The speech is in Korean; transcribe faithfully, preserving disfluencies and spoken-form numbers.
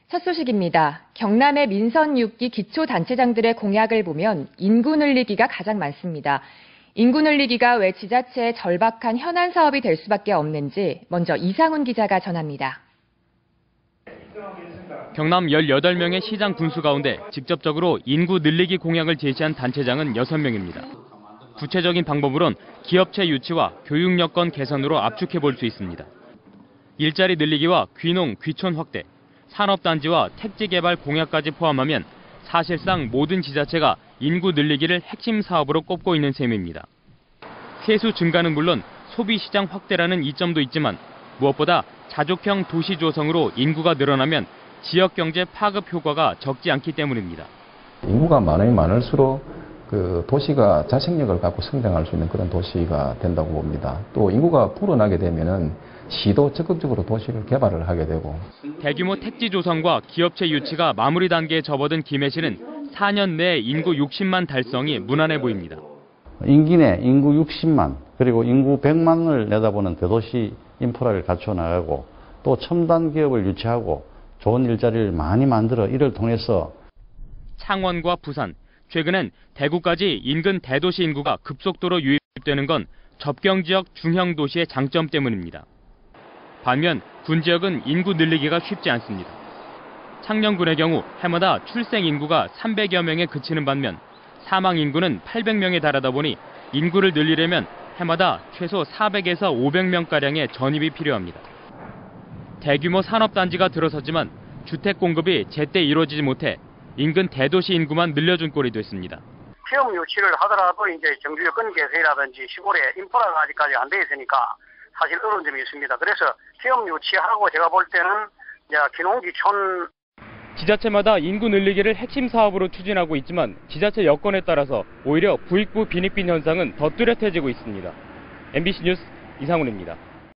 첫 소식입니다. 경남의 민선 육 기 기초단체장들의 공약을 보면 인구 늘리기가 가장 많습니다. 인구 늘리기가 왜 지자체의 절박한 현안 사업이 될 수밖에 없는지 먼저 이상훈 기자가 전합니다. 경남 열여덟 명의 시장 군수 가운데 직접적으로 인구 늘리기 공약을 제시한 단체장은 여섯 명입니다. 구체적인 방법으론 기업체 유치와 교육 여건 개선으로 압축해 볼 수 있습니다. 일자리 늘리기와 귀농, 귀촌 확대, 산업단지와 택지 개발 공약까지 포함하면 사실상 모든 지자체가 인구 늘리기를 핵심 사업으로 꼽고 있는 셈입니다. 세수 증가는 물론 소비시장 확대라는 이점도 있지만 무엇보다 자족형 도시 조성으로 인구가 늘어나면 지역경제 파급 효과가 적지 않기 때문입니다. 인구가 많으면 많을수록 그 도시가 자생력을 갖고 성장할 수 있는 그런 도시가 된다고 봅니다. 또 인구가 불어나게 되면은 시도 적극적으로 도시를 개발을 하게 되고. 대규모 택지 조성과 기업체 유치가 마무리 단계에 접어든 김해시는 사 년 내에 인구 육십만 달성이 무난해 보입니다. 임기 내 인구 육십만 그리고 인구 백만을 내다보는 대도시 인프라를 갖춰 나가고 또 첨단 기업을 유치하고 좋은 일자리를 많이 만들어 이를 통해서 창원과 부산, 최근엔 대구까지 인근 대도시 인구가 급속도로 유입되는 건 접경지역 중형 도시의 장점 때문입니다. 반면 군 지역은 인구 늘리기가 쉽지 않습니다. 창녕군의 경우 해마다 출생 인구가 삼백여 명에 그치는 반면 사망 인구는 팔백 명에 달하다 보니 인구를 늘리려면 해마다 최소 사백에서 오백 명가량의 전입이 필요합니다. 대규모 산업단지가 들어섰지만 주택 공급이 제때 이루어지지 못해 인근 대도시 인구만 늘려준 꼴이 됐습니다. 시험 유치를 하더라도 이제 정주 여건 개선이라든지 시골에 인프라가 아직까지 안 돼 있으니까 사실 어려운 점이 있습니다. 그래서 시험 유치하고 제가 볼 때는 귀농귀촌 지자체마다 인구 늘리기를 핵심 사업으로 추진하고 있지만 지자체 여건에 따라서 오히려 부익부 빈익빈 현상은 더 뚜렷해지고 있습니다. 엠비씨 뉴스 이상훈입니다.